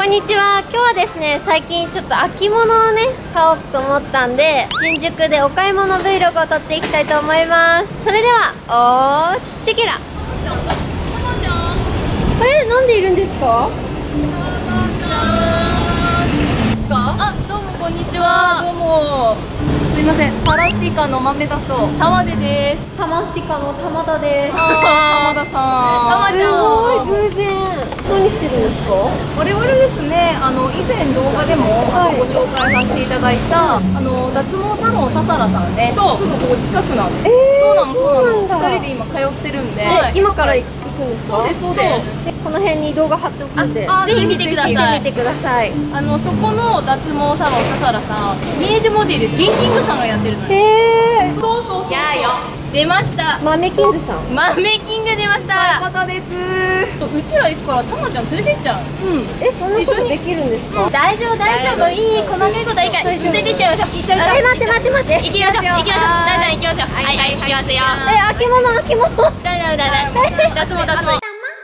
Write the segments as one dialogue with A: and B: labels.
A: んにちは。今日はですね、最近ちょっと秋物をね買おうと思ったんで、新宿でお買い物 Vlog を撮っていきたいと思います。それではおーチェケラ。なんでいるんですか？
B: あ、どうもこんにちは。どうも。すいません。パラスティカの豆だと澤出です。
A: タマスティカの玉田です。
B: 玉田さん。玉ちゃん。
A: すごい偶然。何してるんですか？
B: 我々ですね、以前動画でもご紹介させていただいた脱毛サロンササラさんね。そう。すぐここ近くなんです。そうなのそうなの。二人で今通ってるんで。
A: 今から行くんですか？
B: そうですそうです。
A: この辺に動画貼っておくんで、
B: ぜひ見てください。
A: 見てください。
B: そこの脱毛サロンササラさん、イメージモデルゲンキングさんがやってるのよ。
A: へー。
B: そうそうそう。出ました。
A: 豆キングさん。
B: 豆キング出ました。そういうことです。うちら行くからたまちゃん連れてっちゃう。
A: そんなことできるんですか？
B: 大丈夫大丈夫。いい細かいことはいいから連れてっちゃいましょう。行っちゃう。
A: 待って。
B: 行きましょう。行きましょう。大ちゃん行きましょう。はいはい行きますよ。
A: 秋物。
B: 大丈夫脱毛。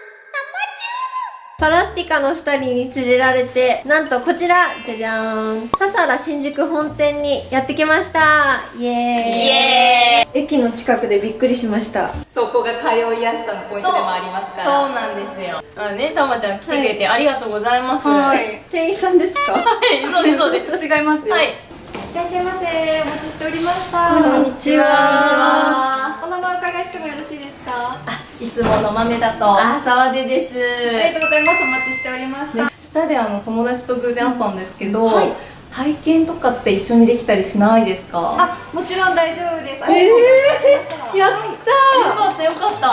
A: パラスティカの2人に連れられて、なんとこちらじゃじゃーん、ササラ新宿本店にやってきました。イエーイ。駅の近くでびっくりしました。
B: そこが通いやすさのポイントでもありますから。そうなんですよ。たまちゃん来てくれてありがとうございます。
A: 店員さんですか？
B: はい、そうですそうです。違いますよ。はい。
C: いらっしゃいませ。お待ちしておりました。
A: こんにちは。
C: お名前お伺いしてもよろしいですか？
B: いつもの豆だと。澤出です。
C: ありがとうございます。お待ちしておりました。
B: 下で友達と偶然会ったんですけど、体験とかって一緒にできたりしないですか？
C: もちろん大丈夫です。
A: やったー。
B: よかったよかった。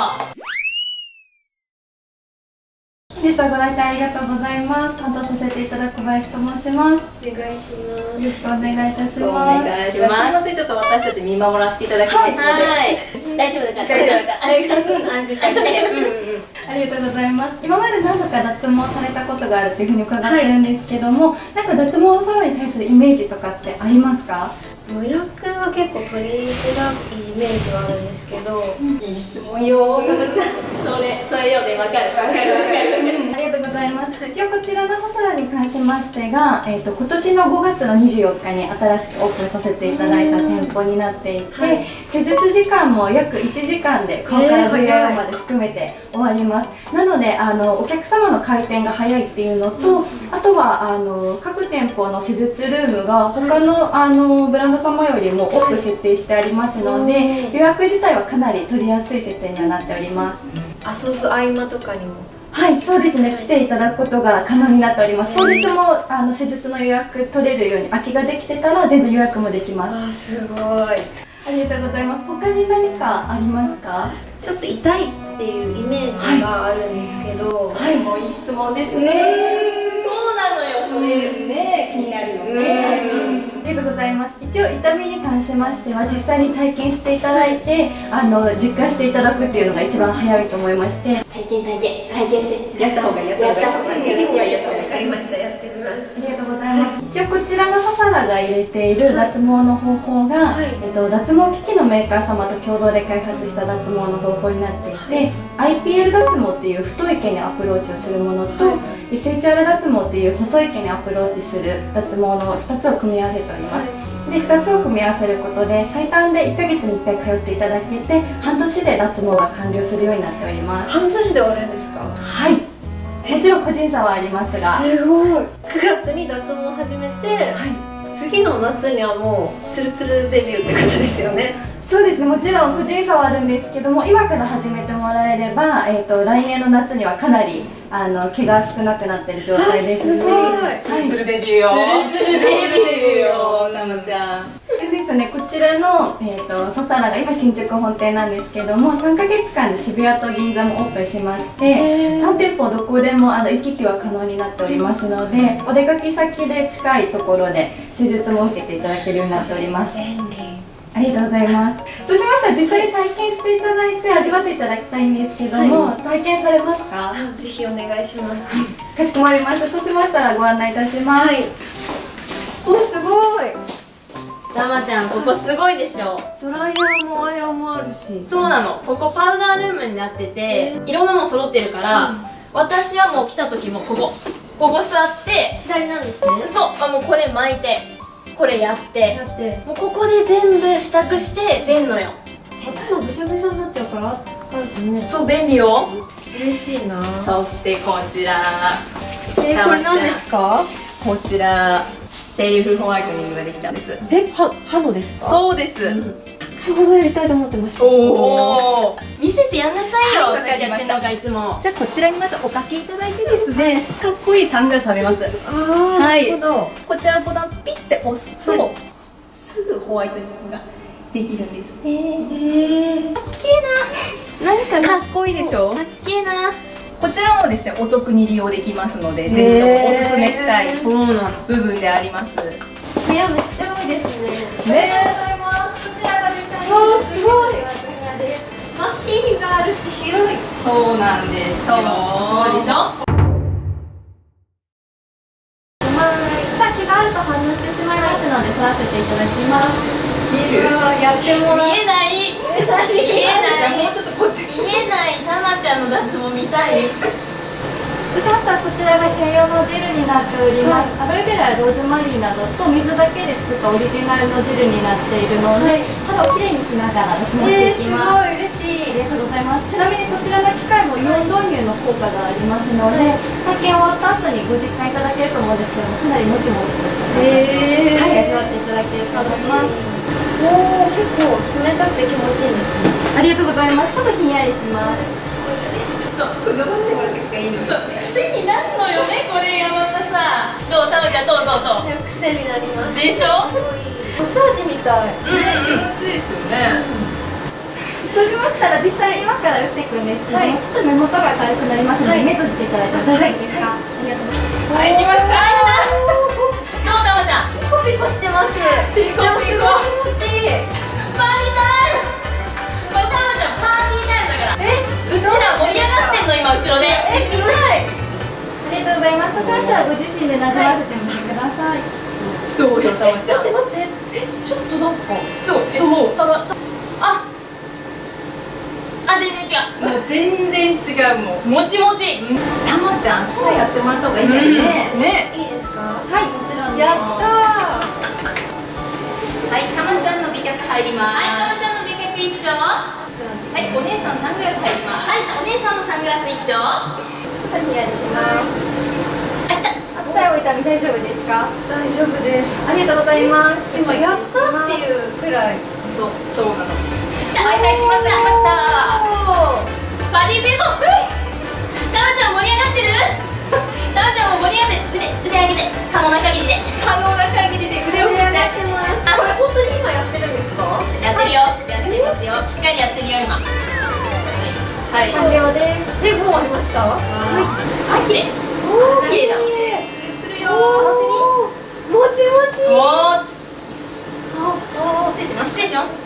C: 本日はご来店ありがとうございます。担当させていただく小林と申します。
A: お願いします。
C: よろしくお願いいたします。
B: お願いします。すいません、ちょっと私たち見守らせていただきますので。はい。大丈夫だから。大丈夫だから。安心して。
C: ありがとうございます。今まで何度か脱毛されたことがあるっていうふうに伺ってるんですけども、なんか脱毛サロンに対するイメージとかってありますか？
A: 予約が結構取りづらいイメージはあるんですけど、
B: いい質問よ、ななちゃん。それよね、わかる。
C: ありがとうございます。一応こちらのササラに関しましてが、今年の5月の24日に新しくオープンさせていただいた店舗になっていて、施術時間も約1時間で顔から VIO まで含めて終わります。なのでお客様の回転が早いっていうのと、あとは各店舗の施術ルームが他のブランド様よりも多く設定してありますので、予約自体はかなり取りやすい設定にはなっております。
A: 遊ぶ合間とかにも。
C: はい、そうですね。来ていただくことが可能になっております。当日も施術の予約取れるように空きができてたら全然予約もできます。
A: すごい。
C: ありがとうございます。他に何かありますか？
A: ちょっと痛いっていうイメージがあるんですけど、
B: はい、もういい質問ですね。そうなのよ、それね、気になるよね。
C: ありがとうございます。一応痛みに関しましては実際に体験していただいて実感していただくっていうのが一番早いと思いまして、
A: 体験して
B: やった方がいい。
A: わかりました。やってみます。
C: ありがとうございます。一応こちらのササラが入れている脱毛の方法が、脱毛機器のメーカー様と共同で開発した脱毛の方法になっていて、IPL 脱毛っていう太い毛にアプローチをするものと、SHR 脱毛っていう細い毛にアプローチする脱毛の2つを組み合わせております。で2つを組み合わせることで最短で1ヶ月に1回通っていただけて、半年で脱毛が完了するようになっております。
A: 半年で終わるんですか？
C: はい、もちろん個人差はありますが。
A: すごい。9月に脱毛を始めて、次の夏にはもうツルツルデビューってことですよね。
C: そうですね、もちろん個人差はあるんですけども、今から始めてもらえれば、来年の夏にはかなり毛が少なくなってる状態ですし、
B: ツルツルデビューよ。ツルツルデビューよ、たまちゃん。
C: でですね、こちらの、ササラが今新宿本店なんですけども、3ヶ月間で渋谷と銀座もオープンしまして、3店舗どこでも行き来は可能になっておりますので、お出かけ先で近いところで施術も受けていただけるようになっております。ありがとうございます。そうしましたら実際に体験していただいて味わっていただきたいんですけども、体験されますか？
A: ぜひお願いします。
C: かしこまりました。そうしましたらご案内いたします。
A: お、すごい。
B: たまちゃん、ここすごいでしょ。
A: ドライヤーもアイロンもあるし。
B: そうなの。ここパウダールームになってて、いろんなもの揃ってるから、私はもう来た時もここここ座って
A: 左なんですね。
B: そうもうこれ巻いてこれやって
A: やって
B: もうここで全部支度して出んのよ。
A: 頭ぐしゃぐしゃになっちゃうから
B: そう便利よ。
A: 嬉しいな。
B: そしてこちら
A: これ何ですか？
B: こちらセルフホワイトニングができちゃうんです。
A: 歯のですか？
B: そうです。
A: ちょうどやりたいと思ってました。
B: おお見せてやんなさいよ。
C: わかりました。
B: いつも。
C: じゃあこちらにまずおかけいただいてですね、かっこいいサングラス食べます。
A: なるほど。
C: こちらのボタンピッて押すと、すぐホワイトニングができるんです。かっけーな。なんかかっこいいでしょ。
B: かっけーな。
C: こちらもですねお得に利用できますので、ぜひともおすすめしたい部分であります。
A: 部屋めっちゃ多いですね。
C: ありがとうございます。こちらが実際に
A: すごい。マシーンがあるし広い。
C: そうなんですよ。
B: そうでしょ。
C: 気があると反応してしまいますので、座らせていただきます。
A: やってもらう。
B: 見えない。見えない。
C: じゃあもうちょっとこっち。
B: 見えない。たまちゃんの脱毛見たい。
C: そうしましたらこちらが専用のジェルになっております。アロエベラやローズマリーなどと水だけで作ったオリジナルのジェルになっているので、肌をきれいにしながら脱毛していきます。
A: すごい嬉しい。
C: ありがとうございます。ちなみにこちらの機械もイオン導入の効果がありますので、体験終わった後にご実感いただけると思うんですけども、かなりもちもちとした味わっていただけると思います。
A: おお、結構冷たくて気持ちいいですね。
C: ありがとうございます。ちょっとひんやりします。
B: そう、これ伸ばしてもらった方がいいの。そう、癖になるのよね、これがまたさ。どう、たまちゃん、どう。
A: 癖になります。
B: でしょ。
A: マッサージみたい。
B: 気持ちいいですよね。
C: そうしましたら実際今から打っていくんですけども、ちょっと目元が軽くなりますので、目閉じていただいても大丈夫ですか？ありがとうございます。
B: はい、来ました。どう、たまちゃん。
A: ピコピコしてます。
B: ピコピコ。
A: 気持ちいい。
B: パーティータイム。これたまちゃんパーティータイムだから。うちら盛り上がってんの今後ろで。
A: 知らない。
C: ありがとうございます。そうしましたらご自身でなじませてみてください。
B: どうよ、たまちゃん。
A: 待って。ちょっとなんか。
B: そう、全然違う。もう全然違う。もうもちもち。
C: たまちゃん、シャやってもらった方がいいんじゃないね。
A: いいですか？
C: はい、もちろん。
A: やったー。
C: はい、たまちゃんの美脚入ります。
B: はい、たまちゃんの美脚一丁。
C: はい、お姉さんサングラス入ります。
B: はい、お姉さんのサングラス一丁。
C: ひんやりします。
B: あ、来た。
C: 最後痛み大丈夫ですか？
A: 大丈夫です。
C: ありがとうございます。
A: 今やったっていうくらい。
B: そうなの。来た。
C: はい、来ました。
B: パディベボ。たまちゃん盛り上がってる？たまちゃんも盛り上がってる。腕上げて。可能な限りで。腕を振って。
A: これ本当に今やってるんですか？
B: やってるよ。やってますよ。しっかりやってるよ今。はい。
C: 完了です。
A: で、もうありました？
B: あ、綺麗。綺麗だ。
C: つるよ。
B: 触ってみ。
A: もちもち。
B: 失礼します。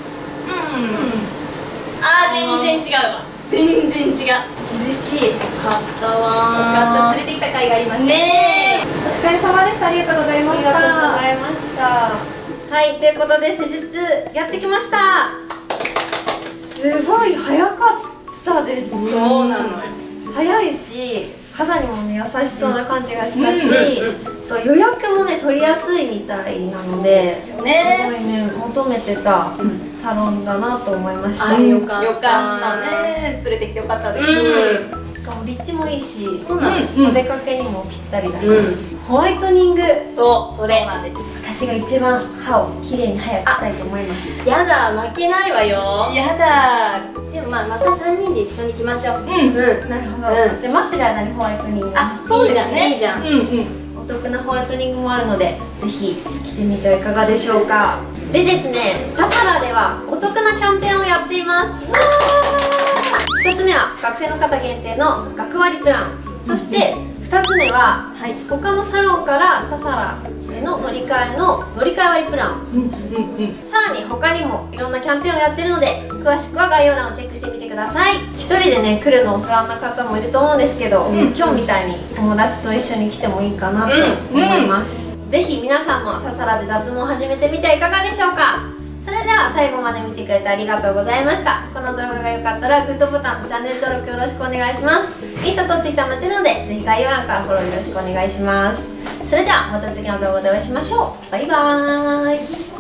B: 全然違うわ。全然違う。
A: 嬉しい。
B: よかったわ。
C: 連れてきた甲斐がありました。
B: ねえ。
C: お疲れ様でした。ありがとうございました。
A: ありがとうございました。はい、ということで施術やってきました。すごい早かったです。
B: そうなのよ。
A: 早いし、肌にもね優しそうな感じがしたし、予約もね取りやすいみたいなので、すごいね求めてたサロンだなと思いました。
B: よかった
C: ね。連れてきてよかったです。
A: しかも立地もいいし、
B: そうなの。
A: お出かけにもぴったりだし、ホワイトニング、
B: それなんです。
A: 私が一番歯をきれいに早くしたいと思います。
B: やだ、負けないわよ。
C: やだ。
B: でもまた3人で一緒に来ましょう。
A: なるほど。じゃあ待ってる間にホワイトニング。
B: そうじゃんね。いいじゃん。
A: お得なホワイトニングもあるので、ぜひ来てみてはいかがでしょうか。でですね、ササラではお得なキャンペーンをやっています。1つ目は学生の方限定の学割プラン、そして2つ目は他のサロンからササラへの乗り換え割プラン、さらに他にもいろんなキャンペーンをやってるので、詳しくは概要欄をチェックしてみてください。一人でね来るの不安な方もいると思うんですけど、今日みたいに友達と一緒に来てもいいかなと思います。ぜひ皆さんもササラで脱毛を始めてみてはいかがでしょうか。 それでは最後まで見てくれてありがとうございました。この動画が良かったらグッドボタンとチャンネル登録よろしくお願いします。インスタとツイッターもやってるので、ぜひ概要欄からフォローよろしくお願いします。それではまた次の動画でお会いしましょう。バイバー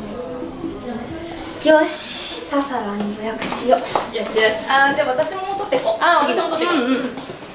A: イ。よし、ササラに予約しよう。
B: よしよし。じゃあ私も取ってこう。私も取ってこう。